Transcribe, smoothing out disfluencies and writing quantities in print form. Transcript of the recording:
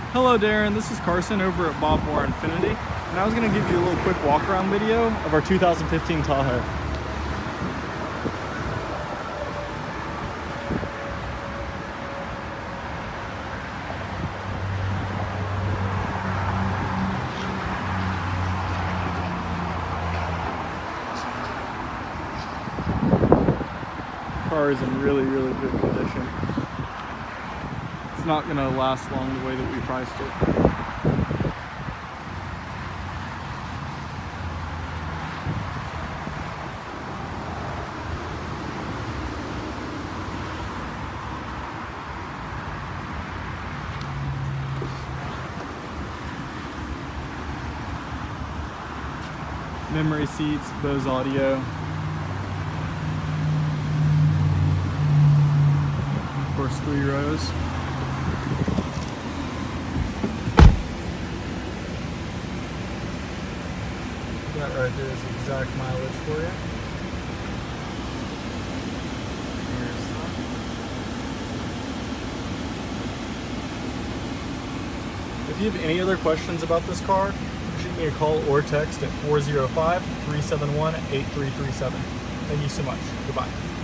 Hello Darren, this is Carson over at Bob Moore Infinity, and I was going to give you a little quick walk around video of our 2015 Tahoe. The car is in really good condition. It's not going to last long the way that we priced it. Memory seats, Bose audio. Of course, 3 rows. That right there is the exact mileage for you. If you have any other questions about this car, shoot me a call or text at 405-371-8337. Thank you so much. Goodbye.